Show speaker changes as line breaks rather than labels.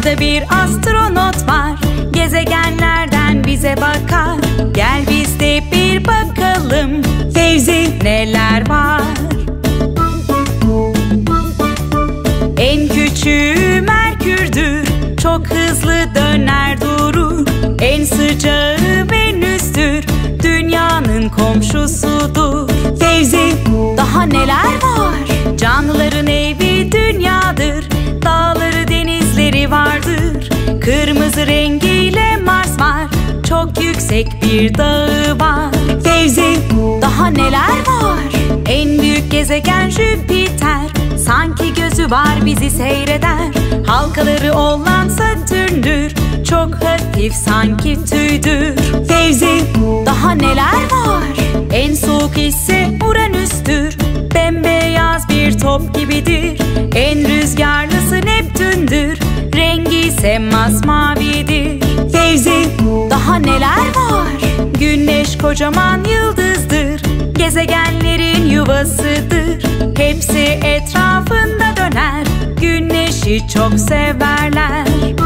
Uzayda bir astronot var, gezegenlerden bize bakar. Gel biz de bir bakalım, Fevzi, neler var? En küçüğü Merkür'dür, çok hızlı döner durur. En sıcağı Venüs'tür, dünyanın komşusudur. Fevzi, daha neler var? Canlıların evi dünyadır, dağları denizleri vardır. Kırmızı rengiyle Mars var, çok yüksek bir dağı var. Fevzi, daha neler var? En büyük gezegen Jüpiter, sanki gözü var bizi seyreder. Halkaları olan Satürn'dür, çok hafif sanki tüydür. Fevzi, daha neler var? En soğuk ise Uranüs'tür, bembeyaz bir top gibidir. En rüzgarlısı Neptün'dür, rengi ise masmavidir. Fevzi, daha neler var? Güneş kocaman yıldızdır, gezegenlerin yuvasıdır. Hepsi etrafında döner, güneşi çok severler.